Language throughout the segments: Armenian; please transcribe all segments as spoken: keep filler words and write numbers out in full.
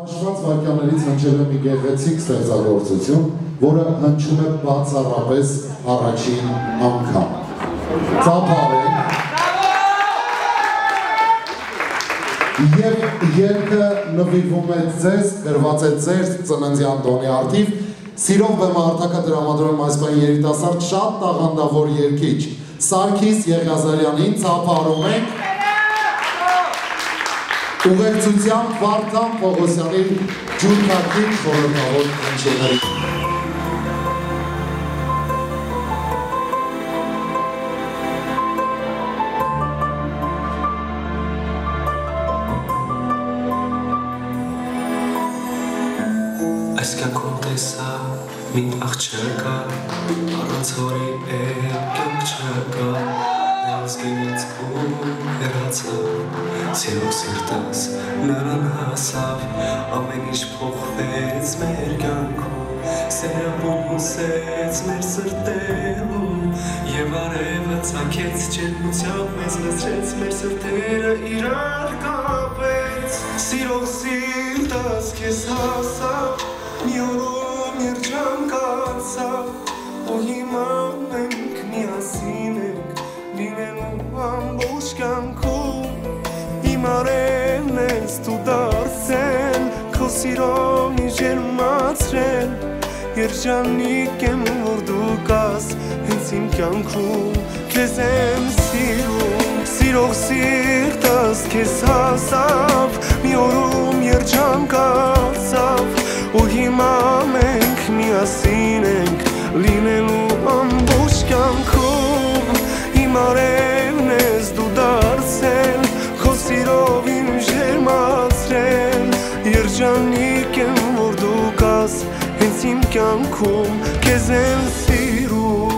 Հաշված վայրկյաններից հնչել է մի գեղեցիկ ստեղծագործություն, որը հնչում է բացառապես առաջին անգամ։ Ծափարենք։ Եվ երգը նվիրվում է ձեզ, գրված է ձեր ծննդյան տոնի արդիվ, սիրով բեմը արտակը դրամադրում այս պայն երիտասարդ շատ տաղանդավոր երգիչ Սարգիս Եղիազարյանին ծափարում ենք ուղեկցությամբ Վարդան Պողոսյանի ջուրքակի խորհրդավոր հնչյունների։ Այս կյանքում տեսա մի աղջկա, առանց հորի էլ կյանք չկա, ազգինից ու հեռացավ, սիրող սիրտս նրան հասավ, ամեն ինչ փոխվեց մեր կյանքում, սերը ոնհուսեց մեր սրտերում, և արևը ծագեց ջերմությամբ մեզ լցրեց, մեր սրտերը իրար կապեց, սիրող սիրտս քեզ հասավ, մի օրում երջանկացավ, ու հիմա մենք միասին ենք, լինելու ամբողջ կյանքում, իմ արևն ես դու դարձել, քո սիրով մի ջերմացրել, երջանիկ եմ որ դու կաս, հենց իմ կյանքում, քեզ եմ սիրում, սիրող սիրտս քեզ հասավ, մի օրում երջանկացավ, ու հիմա մենք միասին ենք, լինելու ամբողջ կյանքում, իմ արևն ես դու դարձել, քո սիրով իմ ջերմացրել, երջանիկ եմ որ դու կաս, հենց իմ կյանքում, քեզ եմ սիրում։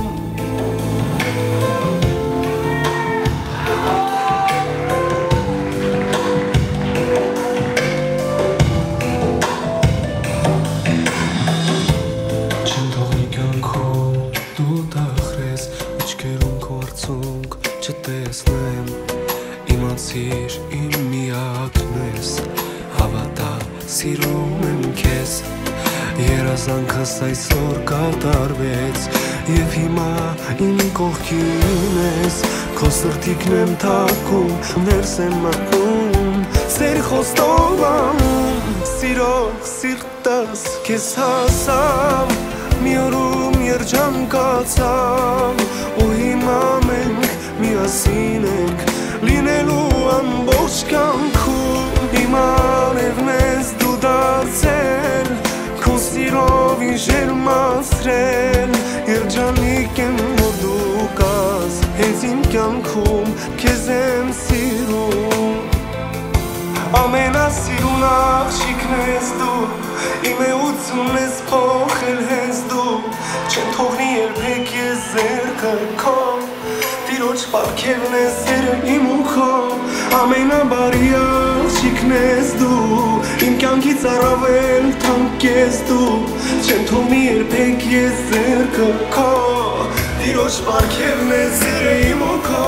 Չտեսնեմ, իմացիր իմ միակն ես, հավատա սիրում եմ քեզ, երազանքս այսօր կատարվեց, և հիմա իմ կողքին ես, քո սրտիկն եմ թակում, ներս եմ մտնում, սեր խոստովանում, սիրող սիրտս քեզ հասավ, մի օրում երջանկացավ, ու հիմա մենք միասին ենք, լինելու ամբողջ կյանքում, իմ արևն ես դու դարձել, քո սիրով ինձ ջերմացրել, երջանիկ եմ որ դու կաս, հենց իմ կյանքում, քեզ եմ սիրում, ամենասիրուն աղջիկն ես դու, իմ էությունն ես փոխել հենց դու, չեմ թողնի երբեք ես ձեռքը քո, Տիրոջ պարգևն ես սերը իմ ու քո, ամենաբարի աղջիկն ես դու, իմ կյանքից առավել թանկ ես դու, չեմ թողնի երբեք ես ձեռքը քո, Տիրոջ պարգևն ես սերը իմ ու քո։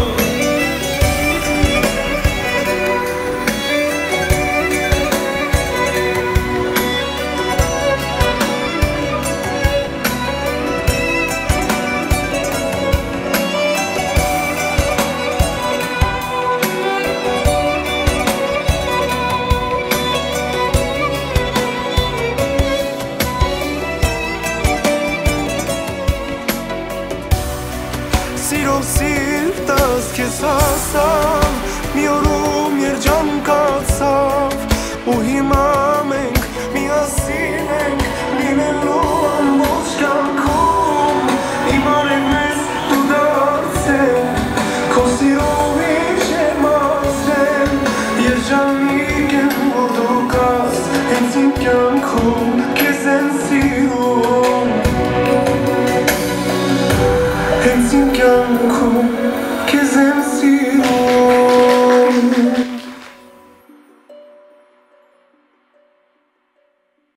Սիրով սիրտս քեզ հասավ, մի օրում երջանկացավ, ու հիմա մենք միասին ենք, լինելու ամբողջ կյանքում, իմ արևն ես դու դարձել, քո սիրով ինձ ջերմացրել, երջանիկ եմ որ դու կաս, հենց իմ կյանքում, քեզ եմ սիրում, հենց իմ կյանքում